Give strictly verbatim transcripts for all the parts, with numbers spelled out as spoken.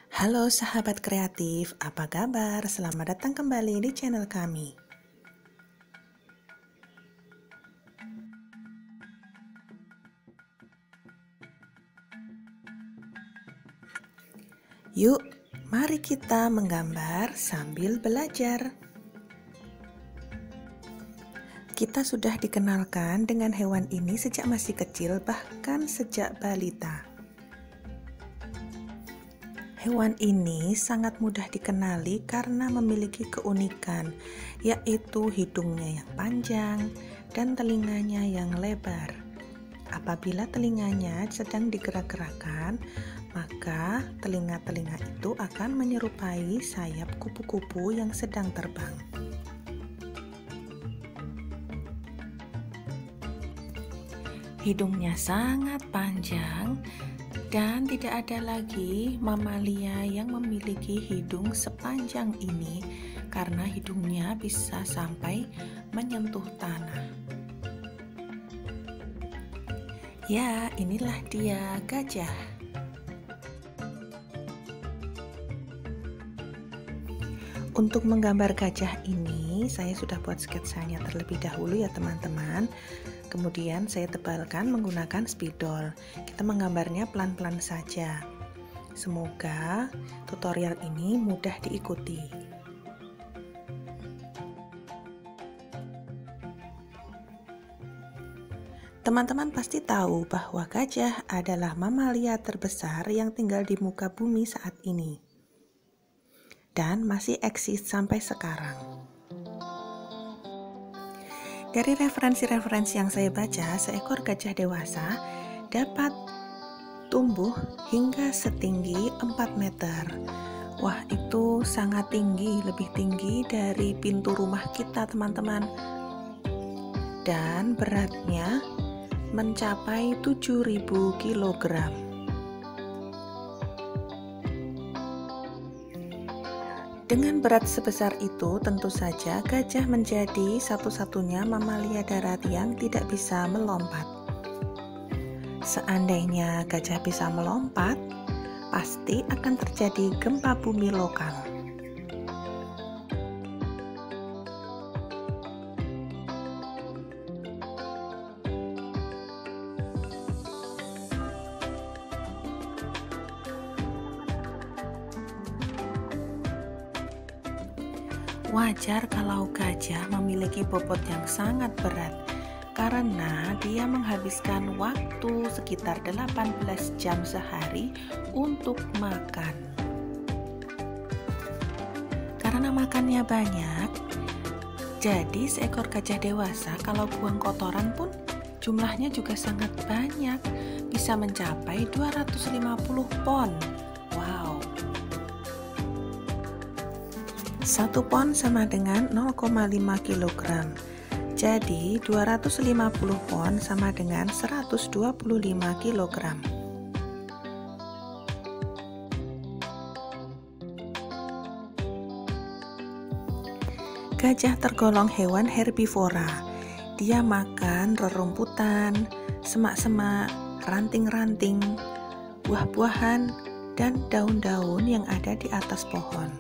Halo sahabat kreatif, apa kabar? Selamat datang kembali di channel kami. Yuk, mari kita menggambar sambil belajar. Kita sudah dikenalkan dengan hewan ini sejak masih kecil, bahkan sejak balita. Hewan ini sangat mudah dikenali karena memiliki keunikan, yaitu hidungnya yang panjang dan telinganya yang lebar. Apabila telinganya sedang digerak-gerakkan, maka telinga-telinga itu akan menyerupai sayap kupu-kupu yang sedang terbang. Hidungnya sangat panjang dan tidak ada lagi mamalia yang memiliki hidung sepanjang ini karena hidungnya bisa sampai menyentuh tanah. Ya, inilah dia gajah. Untuk menggambar gajah ini, saya sudah buat sketsanya terlebih dahulu ya teman-teman. Kemudian saya tebalkan menggunakan spidol. Kita menggambarnya pelan-pelan saja. Semoga tutorial ini mudah diikuti. Teman-teman pasti tahu bahwa gajah adalah mamalia terbesar yang tinggal di muka bumi saat ini. Dan masih eksis sampai sekarang. Dari referensi-referensi yang saya baca, seekor gajah dewasa dapat tumbuh hingga setinggi empat meter. Wah, itu sangat tinggi, lebih tinggi dari pintu rumah kita, teman-teman. Dan beratnya mencapai tujuh ribu kilogram. Dengan berat sebesar itu, tentu saja gajah menjadi satu-satunya mamalia darat yang tidak bisa melompat. Seandainya gajah bisa melompat, pasti akan terjadi gempa bumi lokal. Wajar kalau gajah memiliki bobot yang sangat berat karena dia menghabiskan waktu sekitar delapan belas jam sehari untuk makan. Karena makannya banyak, jadi seekor gajah dewasa kalau buang kotoran pun jumlahnya juga sangat banyak, bisa mencapai dua ratus lima puluh pon. Wow. Satu pon sama dengan nol koma lima kilogram. Jadi dua ratus lima puluh pon sama dengan seratus dua puluh lima kilogram. Gajah tergolong hewan herbivora. Dia makan rerumputan, semak-semak, ranting-ranting, buah-buahan, dan daun-daun yang ada di atas pohon.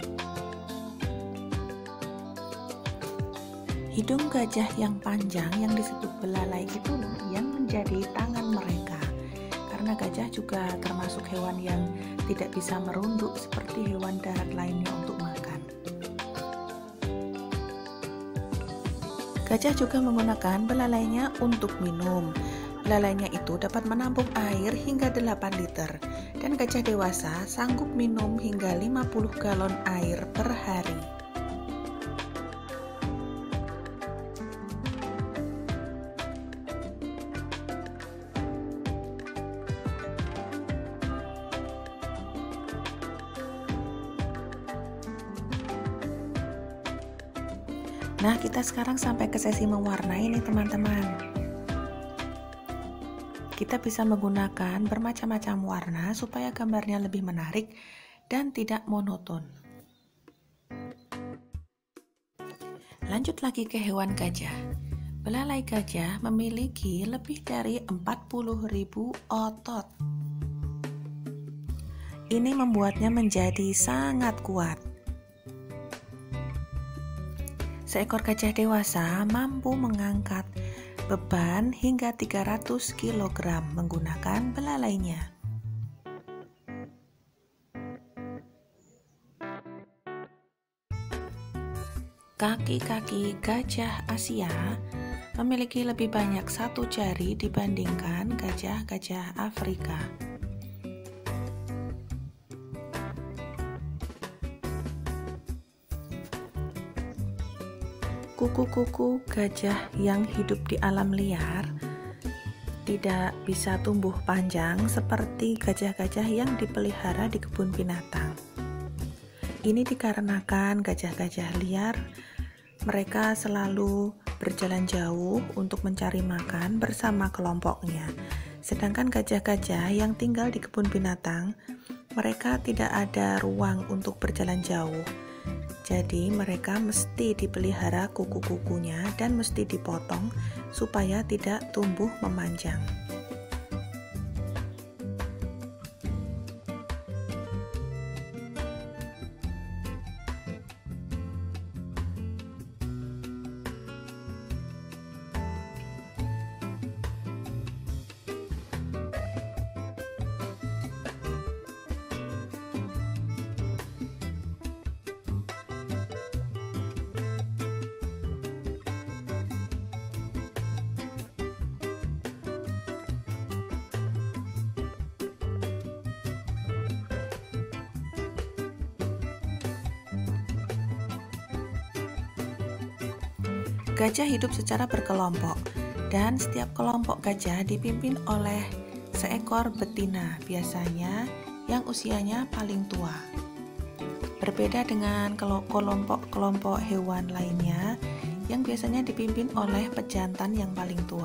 Hidung gajah yang panjang yang disebut belalai itulah yang menjadi tangan mereka. Karena gajah juga termasuk hewan yang tidak bisa merunduk seperti hewan darat lainnya untuk makan. Gajah juga menggunakan belalainya untuk minum. Belalainya itu dapat menampung air hingga delapan liter dan gajah dewasa sanggup minum hingga lima puluh galon air per hari. Nah, kita sekarang sampai ke sesi mewarnai nih teman-teman. Kita bisa menggunakan bermacam-macam warna supaya gambarnya lebih menarik dan tidak monoton. Lanjut lagi ke hewan gajah. Belalai gajah memiliki lebih dari empat puluh ribu otot. Ini membuatnya menjadi sangat kuat. Seekor gajah dewasa mampu mengangkat beban hingga tiga ratus kilogram menggunakan belalainya. Kaki-kaki gajah Asia memiliki lebih banyak satu jari dibandingkan gajah-gajah Afrika. Kuku-kuku gajah yang hidup di alam liar tidak bisa tumbuh panjang seperti gajah-gajah yang dipelihara di kebun binatang. Ini dikarenakan gajah-gajah liar mereka selalu berjalan jauh untuk mencari makan bersama kelompoknya. Sedangkan gajah-gajah yang tinggal di kebun binatang, mereka tidak ada ruang untuk berjalan jauh. Jadi mereka mesti dipelihara kuku-kukunya dan mesti dipotong supaya tidak tumbuh memanjang. Gajah hidup secara berkelompok, dan setiap kelompok gajah dipimpin oleh seekor betina, biasanya yang usianya paling tua. Berbeda dengan kelompok-kelompok hewan lainnya yang biasanya dipimpin oleh pejantan yang paling tua.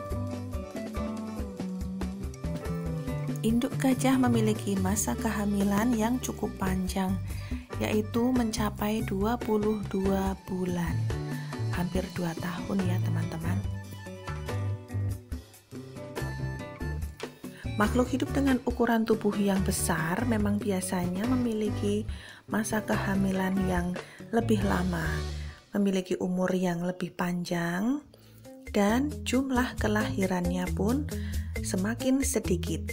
Induk gajah memiliki masa kehamilan yang cukup panjang, yaitu mencapai dua puluh dua bulan. Hampir dua tahun ya teman-teman. Makhluk hidup dengan ukuran tubuh yang besar memang biasanya memiliki masa kehamilan yang lebih lama, memiliki umur yang lebih panjang, dan jumlah kelahirannya pun semakin sedikit.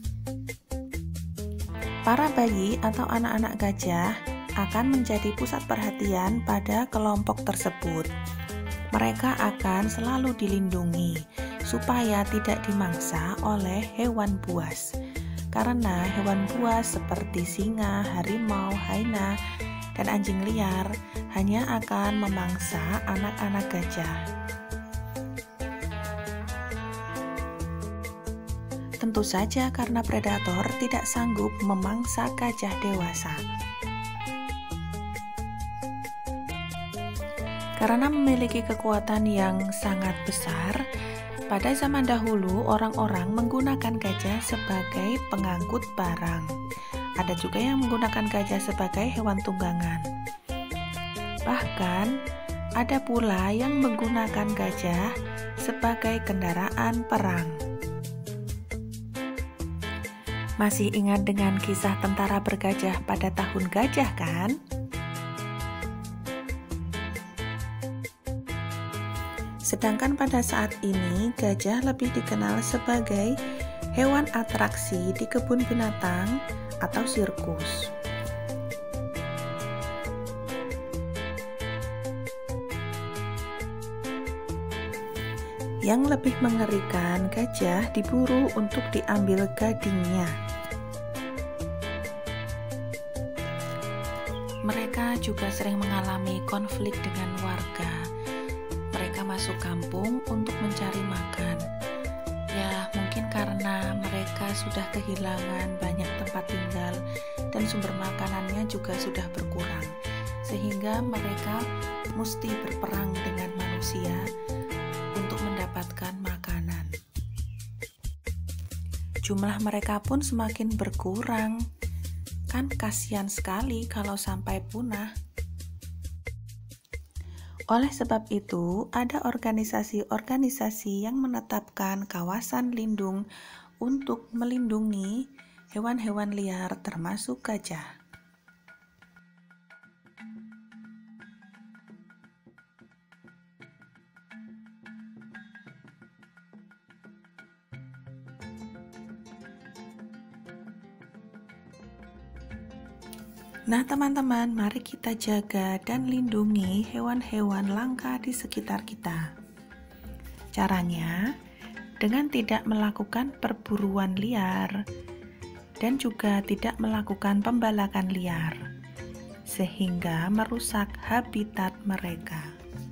Para bayi atau anak-anak gajah akan menjadi pusat perhatian pada kelompok tersebut. Mereka akan selalu dilindungi supaya tidak dimangsa oleh hewan buas. Karena hewan buas seperti singa, harimau, hyena, dan anjing liar hanya akan memangsa anak-anak gajah. Tentu saja karena predator tidak sanggup memangsa gajah dewasa. Karena memiliki kekuatan yang sangat besar, pada zaman dahulu orang-orang menggunakan gajah sebagai pengangkut barang. Ada juga yang menggunakan gajah sebagai hewan tunggangan. Bahkan ada pula yang menggunakan gajah sebagai kendaraan perang. Masih ingat dengan kisah tentara bergajah pada tahun gajah kan? Sedangkan pada saat ini gajah lebih dikenal sebagai hewan atraksi di kebun binatang atau sirkus. Yang lebih mengerikan, gajah diburu untuk diambil gadingnya. Mereka juga sering mengalami konflik dengan warga. Mereka masuk kampung untuk mencari makan. Ya, mungkin karena mereka sudah kehilangan banyak tempat tinggal dan sumber makanannya juga sudah berkurang, sehingga mereka mesti berperang dengan manusia untuk mendapatkan makanan. Jumlah mereka pun semakin berkurang. Kan kasihan sekali kalau sampai punah. Oleh sebab itu, ada organisasi-organisasi yang menetapkan kawasan lindung untuk melindungi hewan-hewan liar termasuk gajah. Nah teman-teman, mari kita jaga dan lindungi hewan-hewan langka di sekitar kita. Caranya, dengan tidak melakukan perburuan liar dan juga tidak melakukan pembalakan liar, sehingga merusak habitat mereka.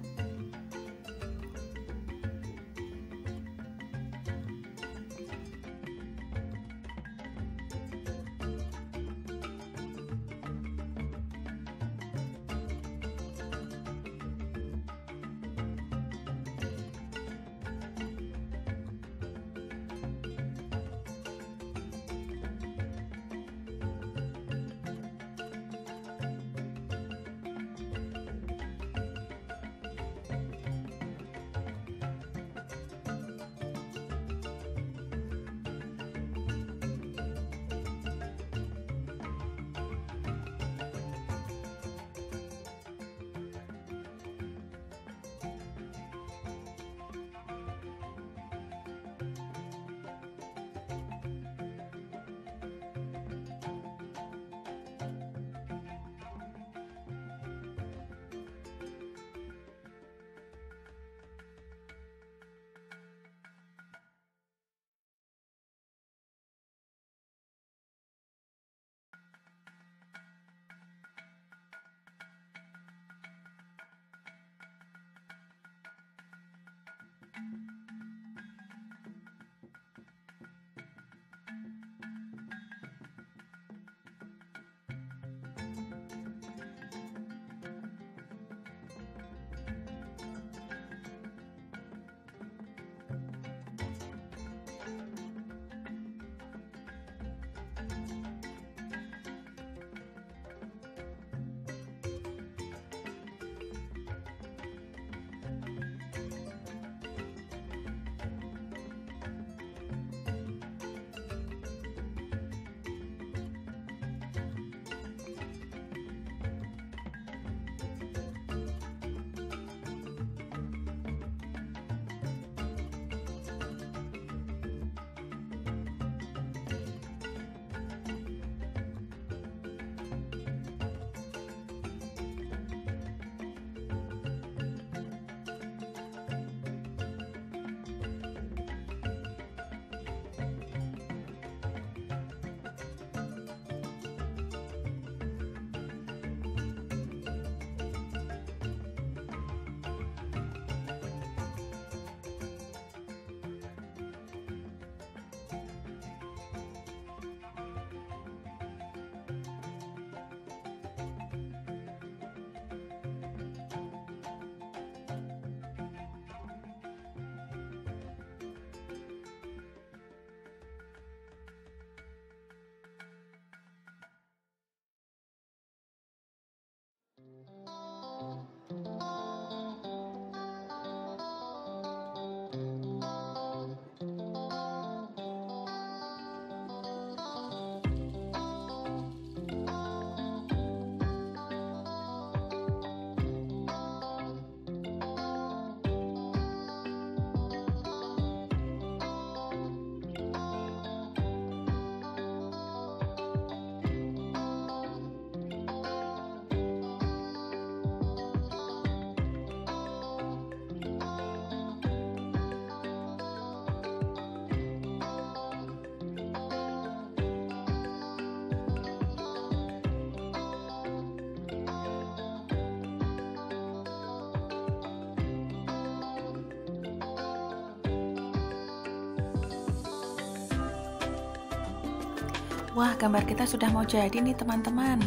Wah, gambar kita sudah mau jadi nih teman-teman.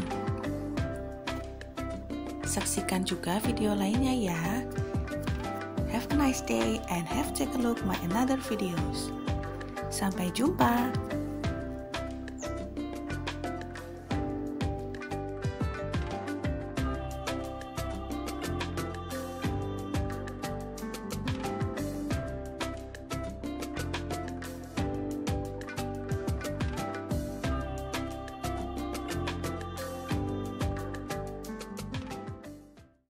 Saksikan juga video lainnya ya. Have a nice day and have take a look my another videos. Sampai jumpa.